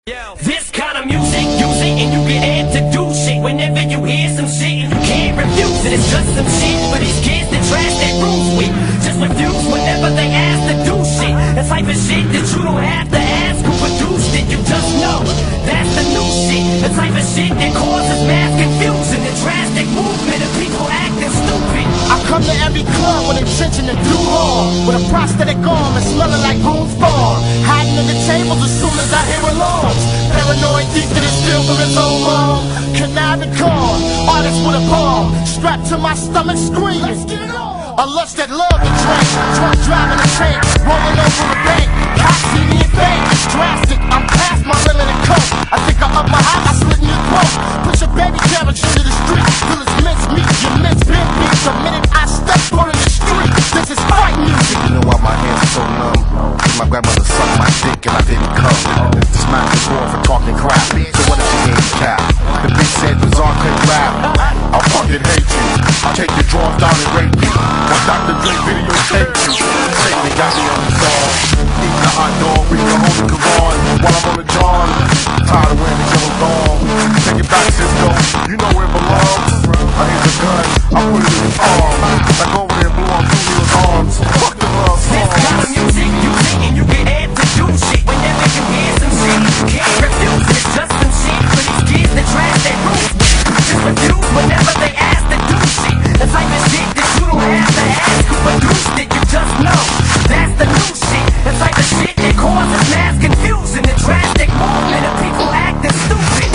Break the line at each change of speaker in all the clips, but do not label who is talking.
This kind of music, use it and you get amped to do shit. Whenever you hear some shit and you can't refuse it, it's just some shit for these kids that trash that rules with. Just refuse whenever they ask to do shit. The type of shit that you don't have to ask who produced it, you just know. That's the new shit. The type of shit that causes mass confusion, the drastic movement of people acting stupid.
I come to every club with intention to do more, with a prosthetic arm and smelling like Boone's Farm. Hiding in the tables as soon as I hear alarms. Paranoid deep that it's filled with his own mom. Conniving corn, artist with a bomb, strapped to my stomach screaming. Let's get it on. A lust that love to drink, drunk driving a tank, rolling over the bank. Cops see me in vain, it's drastic, I'm past my limit and coke. I think I up my high, I slid in your throat. Push a baby carriage into the street, till it's mincemeat, your mince been beat. The minute I step foot in the street, this is fight music.
You know why my hands are so numb? Cause my grandmother sucked my dick and I didn't come. This man is born for talking crap, so what if she handicapped? The bitch said Bizarre couldn't rap. I'll fucking hate you, I'll take your drawers down and rape you. What Dr. Dre videotape you? Satan got me on the song. Eating a hot dog, reading the Holy Quran while I'm on the John. Tired of wearing the yellow thong. Take it back, Cisco, you know where it belongs. I hit the gun, I put it in his arm. Like over there, blew on Julio's arms. Fuck the love song.
This kind of music, you sing and you get amped to do shit. Whenever you hear some shit, you can't refuse it. It's just some shit for these kids that trash that rules with. Just refuse whenever they ask to do shit. The type of shit that you don't have to ask who produced it, you just know. That's the new shit. The type of shit that causes mass confusion, the drastic movement of people acting stupid.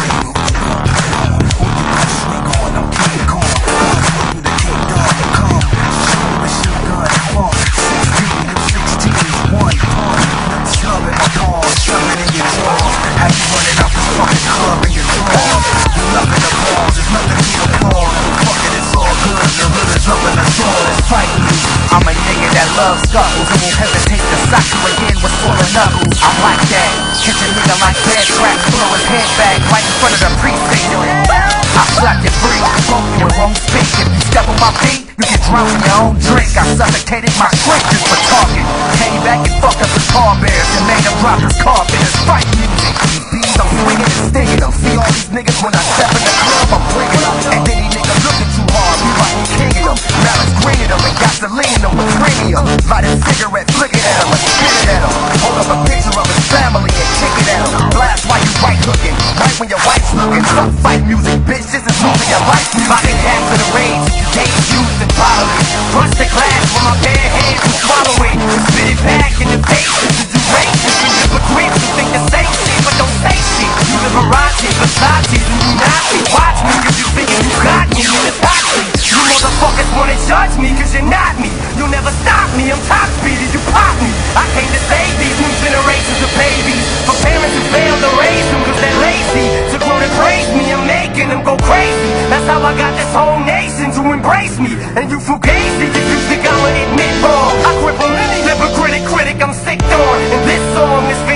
I'm a nigga that loves scuffles and won't hesitate to sock you again with full of knuckles. I'm like that, catch a nigga like bad cracks, blow his head back right in front of the precinct. I slap you free, broke you and won't speak. If you step on my feet, you get drunk in your own drink. I suffocated my strength just for talking. Came back and fucked up the car bears and made him drop his carpet. It's fight music. These beats I'm swinging and stinging them. See all these niggas when I step in the club, I'm bringing them. And any nigga looking too hard, we might be kinging them. Malice greening them and gasoline them with premium. Light a cigarette, flick it at him and spit it at him. Hold up a picture of his family and kick it at him. Blast while you right hooking, right when your wife's looking. Fuck fight music, bitch, this is moving your life.
Body half of the rage, gaze used and bodily. Brush the glass with my bare hands and swallow it. Spit it back in the face, this is you racist. You hypocrites who think the same shit but don't say shit. You the Versace, Versace's and you Nazi. Watch me cause you thinking you got me in the toxic. You motherfuckers wanna judge me cause you're not me. You'll never stop me, I'm top speed and you pop me. I came to save these new generations of babies. For parents who fail to raise them cause they're lazy. To grow to praise me, I'm making them go crazy. That's how I got this whole nation to embrace me. And you fugazi if you think I'ma admit wrong. I cripple any hypocritic critic I'm sick on. And this song is